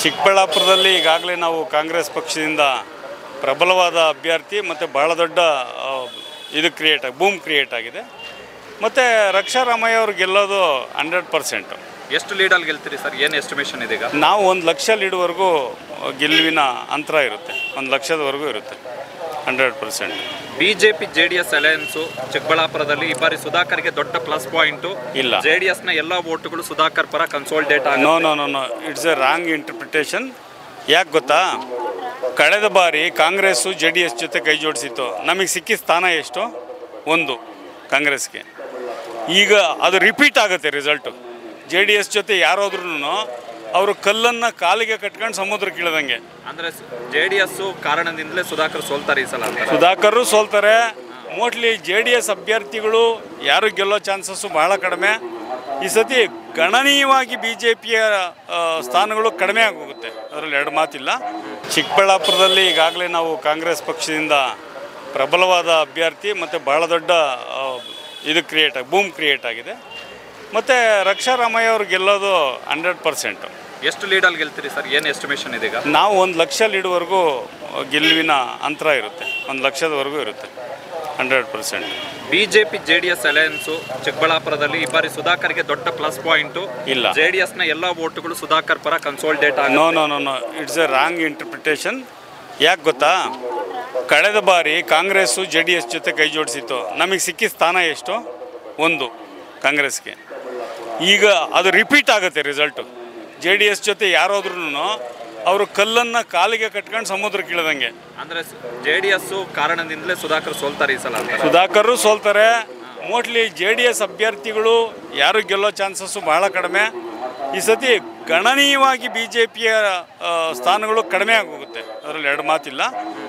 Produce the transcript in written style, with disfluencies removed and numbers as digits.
ಚಿಕ್ಕಬಳ್ಳಾಪುರದಲ್ಲಿ ಈಗಾಗಲೇ ನಾವು ಕಾಂಗ್ರೆಸ್ ಪಕ್ಷದಿಂದ ಪ್ರಬಲವಾದ ಅಭ್ಯರ್ಥಿ ಮತ್ತು ಭಾಳ ದೊಡ್ಡ ಬೂಮ್ ಕ್ರಿಯೇಟ್ ಆಗಿದೆ. ಮತ್ತು ರಕ್ಷಾರಾಮಯ್ಯ ಅವರು ಗೆಲ್ಲೋದು 100%. ಎಷ್ಟು ಲೀಡಲ್ಲಿ ಗೆಲ್ತೀರಿ ಸರ್? ಏನು ಎಸ್ಟಿಮೇಷನ್ ಇದೆ ಈಗ? ನಾವು 1 ಲಕ್ಷ ಲೀಡ್ವರೆಗೂ ಗೆಲುವಿನ ಅಂತರ ಇರುತ್ತೆ, 1 ಲಕ್ಷದವರೆಗೂ ಇರುತ್ತೆ 100%. ಬಿಜೆಪಿ JDS ಅಲಯನ್ಸು ಚಿಕ್ಕಬಳ್ಳಾಪುರದಲ್ಲಿ ಈ ಬಾರಿ ಸುಧಾಕರ್ಗೆ ದೊಡ್ಡ ಪ್ಲಸ್ ಪಾಯಿಂಟು ಇಲ್ಲ. JDSನ ಎಲ್ಲ ವೋಟುಗಳು ಸುಧಾಕರ್ ಪರ ಕನ್ಸೋಲ್ಡೇಟ್ ಆಗಿ. No it's a wrong interpretation. ಯಾಕೆ ಗೊತ್ತಾ, ಕಳೆದ ಬಾರಿ ಕಾಂಗ್ರೆಸ್ಸು JDS ಜೊತೆ ಕೈ ಜೋಡಿಸಿತ್ತು. ನಮಗೆ ಸಿಕ್ಕಿದ ಸ್ಥಾನ ಎಷ್ಟು? 1 ಕಾಂಗ್ರೆಸ್ಗೆ. ಈಗ ಅದು ರಿಪೀಟ್ ಆಗುತ್ತೆ ರಿಸಲ್ಟು. JDS ಜೊತೆ ಯಾರಾದ್ರೂ ಅವರು ಕಲ್ಲನ್ನು ಕಾಲಿಗೆ ಕಟ್ಕೊಂಡು ಸಮುದ್ರಕ್ಕೆ ಇಳಿದಂಗೆ. ಅಂದರೆ JDS ಕಾರಣದಿಂದಲೇ ಸುಧಾಕರ್ ಸೋಲ್ತಾರೆ ಈ ಸಲ. ಸುಧಾಕರ್ ಸೋಲ್ತಾರೆ. ಮೋಸ್ಟ್ಲಿ JDS ಅಭ್ಯರ್ಥಿಗಳು ಯಾರು ಗೆಲ್ಲೋ ಚಾನ್ಸಸ್ಸು ಭಾಳ ಕಡಿಮೆ. ಈ ಸತಿ ಗಣನೀಯವಾಗಿ BJPಯ ಸ್ಥಾನಗಳು ಕಡಿಮೆ ಆಗೋಗುತ್ತೆ, ಅದರಲ್ಲಿ 2 ಮಾತಿಲ್ಲ. ಚಿಕ್ಕಬಳ್ಳಾಪುರದಲ್ಲಿ ಈಗಾಗಲೇ ನಾವು ಕಾಂಗ್ರೆಸ್ ಪಕ್ಷದಿಂದ ಪ್ರಬಲವಾದ ಅಭ್ಯರ್ಥಿ ಮತ್ತು ಭಾಳ ದೊಡ್ಡ ಬೂಮ್ ಕ್ರಿಯೇಟ್ ಆಗಿದೆ. ಮತ್ತು ರಕ್ಷಾರಾಮಯ್ಯ ಅವರು ಗೆಲ್ಲೋದು 100%. ಎಷ್ಟು ಲೀಡಲ್ಲಿ ಗೆಲ್ತೀರಿ ಸರ್? ಏನು ಎಸ್ಟಿಮೇಷನ್ ಇದೆ ಈಗ? ನಾವು 1 ಲಕ್ಷ ಲೀಡ್ವರೆಗೂ ಗೆಲುವಿನ ಅಂತರ ಇರುತ್ತೆ, 1 ಲಕ್ಷದವರೆಗೂ ಇರುತ್ತೆ 100%. ಬಿಜೆಪಿ JDS ಅಲಯನ್ಸು ಚಿಕ್ಕಬಳ್ಳಾಪುರದಲ್ಲಿ ಈ ಬಾರಿ ಸುಧಾಕರ್ಗೆ ದೊಡ್ಡ ಪ್ಲಸ್ ಪಾಯಿಂಟು ಇಲ್ಲ. JDSನ ಎಲ್ಲ ವೋಟುಗಳು ಸುಧಾಕರ್ ಪರ ಕನ್ಸೋಲ್ಡೇಟ್ ಆಗಿ. No it's a wrong interpretation. ಯಾಕೆ ಗೊತ್ತಾ, ಕಳೆದ ಬಾರಿ ಕಾಂಗ್ರೆಸ್ಸು JDS ಜೊತೆ ಕೈ ಜೋಡಿಸಿತ್ತು. ನಮಗೆ ಸಿಕ್ಕಿದ ಸ್ಥಾನ ಎಷ್ಟು? 1 ಕಾಂಗ್ರೆಸ್ಗೆ. ಈಗ ಅದು ರಿಪೀಟ್ ಆಗುತ್ತೆ ರಿಸಲ್ಟು. JDS ಜೊತೆ ಯಾರಾದ್ರೂ ಅವರು ಕಲ್ಲನ್ನು ಕಾಲಿಗೆ ಕಟ್ಕೊಂಡು ಸಮುದ್ರಕ್ಕೆ ಇಳಿದಂಗೆ. ಅಂದರೆ JDS ಕಾರಣದಿಂದಲೇ ಸುಧಾಕರ್ ಸೋಲ್ತಾರೆ ಈ ಸಲ. ಸುಧಾಕರ್ ಸೋಲ್ತಾರೆ. ಮೋಸ್ಟ್ಲಿ JDS ಅಭ್ಯರ್ಥಿಗಳು ಯಾರು ಗೆಲ್ಲೋ ಚಾನ್ಸಸ್ಸು ಭಾಳ ಕಡಿಮೆ. ಈ ಸತಿ ಗಣನೀಯವಾಗಿ BJPಯ ಸ್ಥಾನಗಳು ಕಡಿಮೆ ಆಗೋಗುತ್ತೆ, ಅದರಲ್ಲಿ 2 ಮಾತಿಲ್ಲ.